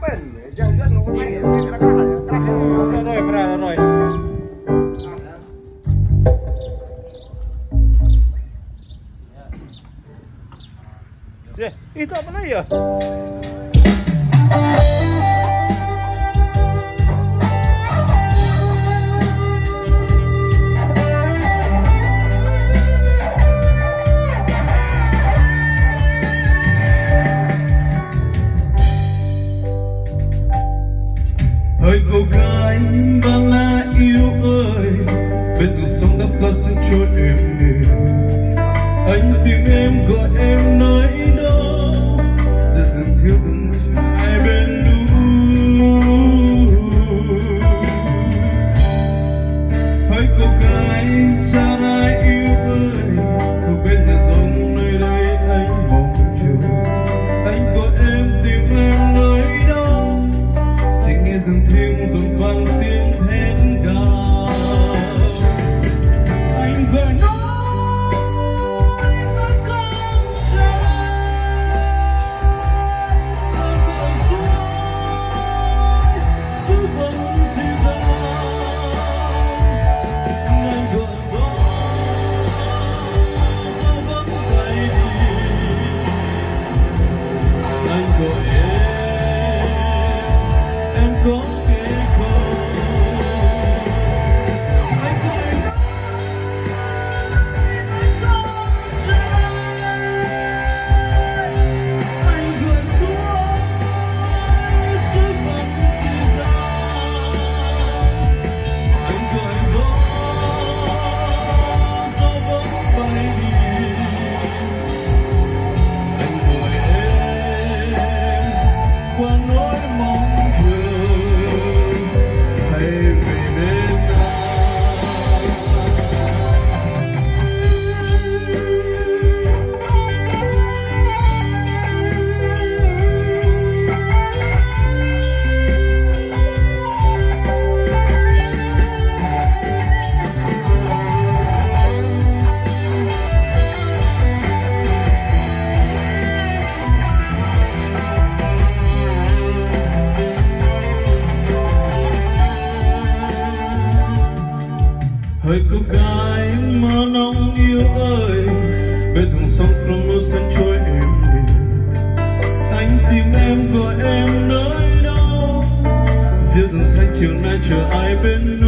bên jangan juga ngomong lagi rồi itu apa lagi ya? Hỡi cô gái mang lá yêu ơi, bên dòng sông đắp cát sương trôi êm đềm, anh tìm em gọi em nơi đâu, rất thân thiết hai bên núi. Hỡi cô gái cha ai yêu ơi, ở bên nhà rồng nơi đây anh mong chờ, anh gọi em tìm em nơi đâu, chỉ nghe dòng thiêng dồn vang tiếng hét gào. Anh gọi nó hỡi cô gái mơ nồng yêu ơi, bên dòng sông trong núi xanh trôi êm đềm, anh tìm em gọi em nơi đâu, giữa rừng xanh chiều nay chờ ai bên